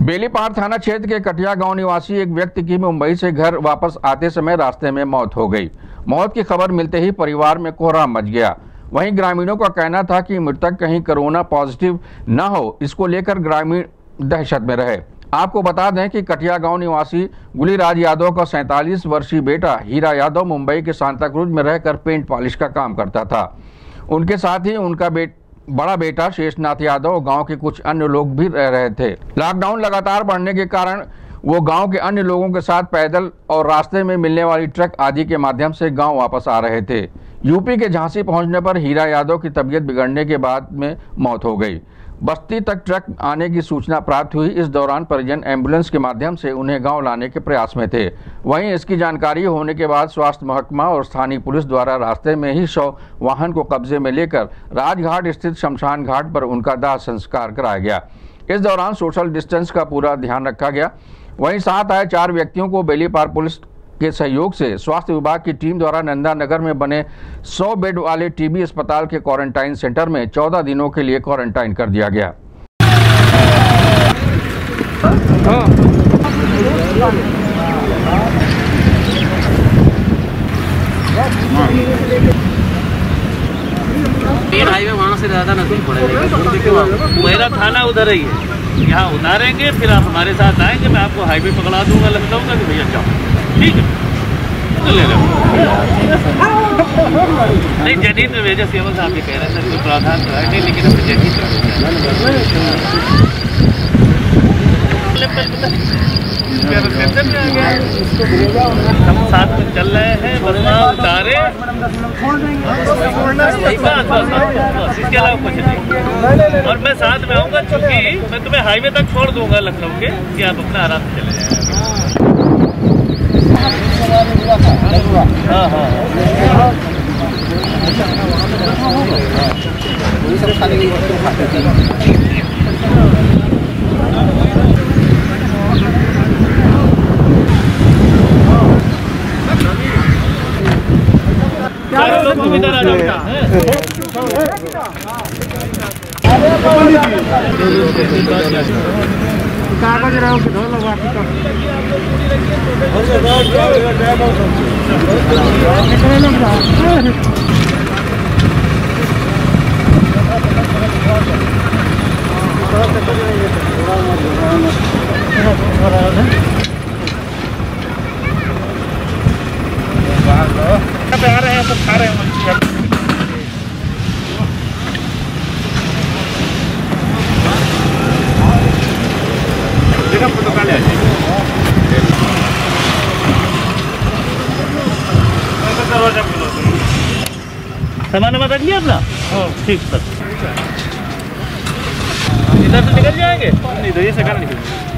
बेलीपार थाना क्षेत्र के कटिया गांव निवासी एक व्यक्ति की मुंबई से घर वापस आते समय रास्ते में मौत हो गई। मौत की खबर मिलते ही परिवार में कोहराम मच गया। वहीं ग्रामीणों का कहना था कि मृतक कहीं कोरोना पॉजिटिव न हो, इसको लेकर ग्रामीण दहशत में रहे। आपको बता दें कि कटिया गांव निवासी गुलीराज यादव का 47 वर्षीय बेटा हीरा यादव मुंबई के सांताक्रूज में रहकर पेंट पॉलिश का काम करता था। उनके साथ ही उनका बड़ा बेटा शेषनाथ यादव गांव के कुछ अन्य लोग भी रह रहे थे। लॉकडाउन लगातार बढ़ने के कारण वो गांव के अन्य लोगों के साथ पैदल और रास्ते में मिलने वाली ट्रक आदि के माध्यम से गांव वापस आ रहे थे। यूपी के झांसी पहुंचने पर हीरा यादव की तबीयत बिगड़ने के बाद में मौत हो गई। बस्ती तक ट्रक आने की सूचना प्राप्त हुई। इस दौरान परिजन एम्बुलेंस के माध्यम से उन्हें गांव लाने के प्रयास में थे। वहीं इसकी जानकारी होने के बाद स्वास्थ्य महकमा और स्थानीय पुलिस द्वारा रास्ते में ही शव वाहन को कब्जे में लेकर राजघाट स्थित शमशान घाट पर उनका दाह संस्कार कराया गया। इस दौरान सोशल डिस्टेंस का पूरा ध्यान रखा गया। वहीं साथ आए 4 व्यक्तियों को बेलीपार पुलिस के सहयोग से स्वास्थ्य विभाग की टीम द्वारा नंदा नगर में बने 100 बेड वाले टीबी अस्पताल के क्वारंटाइन सेंटर में 14 दिनों के लिए क्वारंटाइन कर दिया गया। हाईवे वहाँ से ज़्यादा नजदीक पड़ेगा। मेरा थाना उधर ही है, यहाँ उतारेंगे, फिर आप हमारे साथ आएंगे, मैं आपको हाईवे पकड़ा दूंगा, लगता हूँ कि भैया जाओ, ठीक है, तो ले लो। नहीं, जदीद में भेजा सेवक साहब कह रहे थे, कोई प्रावधान तो है नहीं, लेकिन अब जदीद हम साथ में चल रहे हैं, बदला उतारे, इसके अलावा कुछ नहीं। और मैं साथ में आऊँगा, चूँकि मैं तुम्हें हाईवे तक छोड़ दूंगा लखनऊ के, कि आप अपना आराम से चले जाएंगे। हाँ हाँ सारे लोग तुम इधर आ जाओ। कागज रहो कि धो लो बाकी का। आ रहे हैं सब खा रहे हैं। सामान रख लिया अपना? ठीक सर, इधर से निकल जाएंगे, इधर से निकल